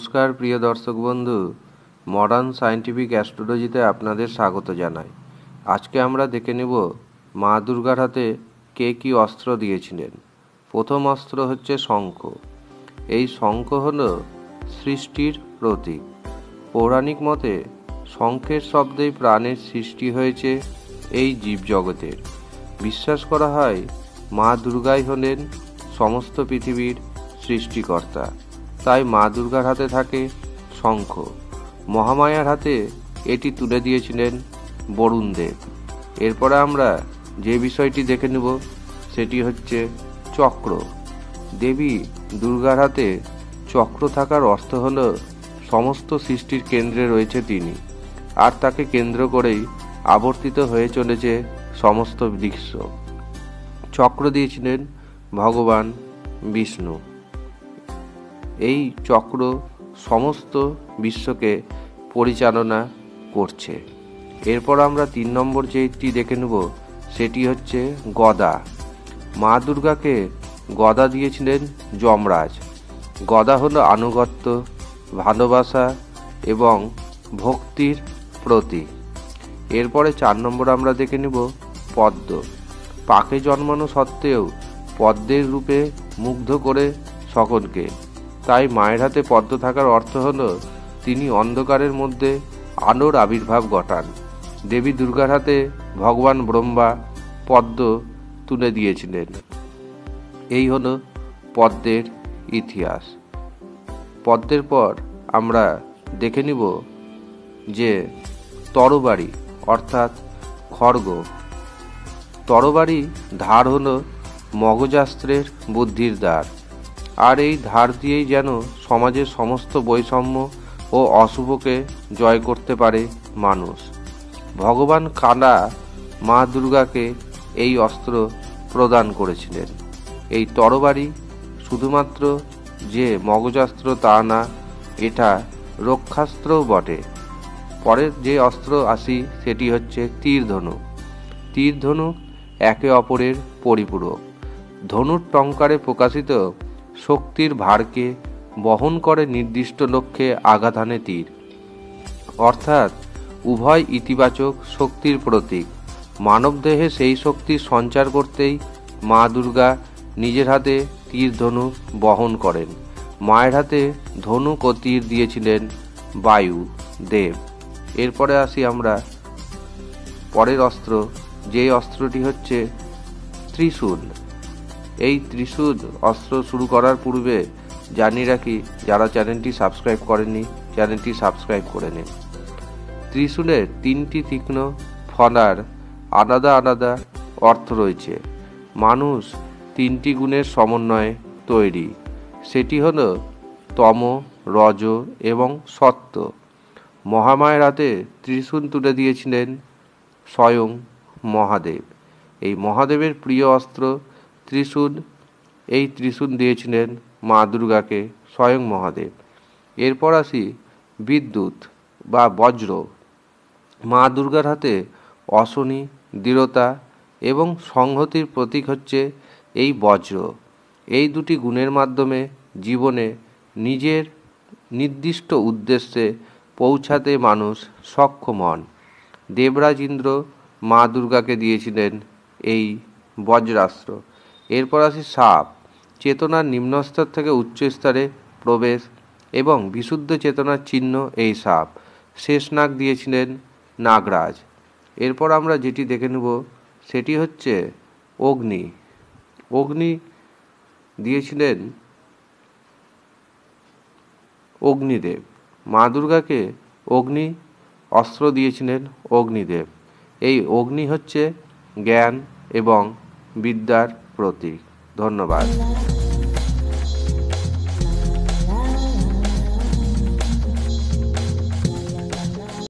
নমস্কার প্রিয় দর্শক বন্ধু, মডার্ন সায়েন্টিফিক অ্যাস্ট্রোলজিতে আপনাদের স্বাগত জানাই। আজকে আমরা দেখে নেব মা দুর্গার হাতে কে কী অস্ত্র দিয়েছিলেন। প্রথম অস্ত্র হচ্ছে শঙ্খ। এই শঙ্খ হল সৃষ্টির প্রতীক। পৌরাণিক মতে শঙ্খের শব্দেই প্রাণের সৃষ্টি হয়েছে এই জীবজগতের। বিশ্বাস করা হয় মা দুর্গাই হলেন সমস্ত পৃথিবীর সৃষ্টিকর্তা। তাই মা দুর্গার হাতে থাকে শঙ্খ। মহামায়ার হাতে এটি তুলে দিয়েছিলেন বরুণ দেব। এরপরে আমরা যে বিষয়টি দেখে নেব সেটি হচ্ছে চক্র। দেবী দুর্গার হাতে চক্র থাকার অর্থ হল সমস্ত সৃষ্টির কেন্দ্রে রয়েছে তিনি, আর তাকে কেন্দ্র করেই আবর্তিত হয়ে চলেছে সমস্ত দৃশ্য। চক্র দিয়েছিলেন ভগবান বিষ্ণু। এই চক্র সমস্ত বিশ্বকে পরিচালনা করছে। এরপর আমরা 3 নম্বর যেটি দেখে নেব সেটি হচ্ছে গদা। মা দুর্গাকে গদা দিয়েছিলেন যমরাজ। গদা হলো আনুগত্য, ভালোবাসা এবং ভক্তির প্রতীক। এরপরে 4 নম্বর আমরা দেখে নেব পদ্ম। পাকে জন্মানো সত্ত্বেও পদ্মের রূপে মুগ্ধ করে সকলকে। তাই মায়ের হাতে পদ্ম থাকার অর্থ হল তিনি অন্ধকারের মধ্যে আলোর আবির্ভাব ঘটান। দেবী দুর্গার হাতে ভগবান ব্রহ্মা পদ্ম তুলে দিয়েছিলেন। এই হলো পদ্মের ইতিহাস। পদ্মের পর আমরা দেখে নিব যে তরবারি অর্থাৎ খড়গ। তরবারি ধার হলো মগজাস্ত্রের বুদ্ধির দ্বার, আর এই ধার দিয়েই যেন সমাজের সমস্ত বৈষম্য ও অশুভকে জয় করতে পারে মানুষ। ভগবান কালা মা দুর্গাকে এই অস্ত্র প্রদান করেছিলেন। এই তরবারি শুধুমাত্র যে মগজাস্ত্র তা না, এটা রক্ষাস্ত্রও বটে। পরের যে অস্ত্র আসি সেটি হচ্ছে তীরধনুক। তীরধনুক একে অপরের পরিপূরক। ধনুর টঙ্কারে প্রকাশিত শক্তির ভারকে বহন করে নির্দিষ্ট লক্ষ্যে আঘাত হানে তীর, অর্থাৎ উভয় ইতিবাচক শক্তির প্রতীক। মানবদেহে সেই শক্তির সঞ্চার করতেই মা দুর্গা নিজের হাতে তীর ধনুক বহন করেন। মায়ের হাতে ধনুক ও তীর দিয়েছিলেন বায়ু দেব। এরপরে আসি আমরা পরের অস্ত্র, যেই অস্ত্রটি হচ্ছে ত্রিশূল। এই ত্রিশূল অস্ত্র শুরু করার পূর্বে জানিয়ে রাখি, যারা চ্যানেলটি সাবস্ক্রাইব করেননি চ্যানেলটি সাবস্ক্রাইব করে নিন। ত্রিশূলের 3টি তীক্ষ্ণ ফলার আলাদা আলাদা অর্থ রয়েছে। মানুষ 3টি গুণের সমন্বয়ে তৈরি, সেটি হলো তম, রজ এবং সত্ত্ব। মহামায়ার হাতে ত্রিশূল তুলে দিয়েছিলেন স্বয়ং মহাদেব। এই মহাদেবের প্রিয় অস্ত্র ত্রিশূল। এই ত্রিশূল দিয়েছিলেন মা দুর্গাকে স্বয়ং মহাদেব। এরপর আসি বিদ্যুৎ বা বজ্র। মা দুর্গার হাতে অশনি, দৃঢ়তা এবং সংহতির প্রতীক হচ্ছে এই বজ্র। এই দুটি গুণের মাধ্যমে জীবনে নিজের নির্দিষ্ট উদ্দেশ্যে পৌঁছাতে মানুষ সক্ষম হন। দেবরাজ ইন্দ্র মা দুর্গাকে দিয়েছিলেন এই বজ্রাস্ত্র। এরপর আসি সাপ। চেতনার নিম্নস্তর থেকে উচ্চ স্তরে প্রবেশ এবং বিশুদ্ধ চেতনার চিহ্ন এই সাপ। শেষনাগ দিয়েছিলেন নাগরাজ। এরপর আমরা যেটি দেখে নেব সেটি হচ্ছে অগ্নি। অগ্নি দিয়েছিলেন অগ্নিদেব। মা দুর্গাকে অগ্নি অস্ত্র দিয়েছিলেন অগ্নিদেব। এই অগ্নি হচ্ছে জ্ঞান এবং বিদ্যার প্রতীক। ধন্যবাদ।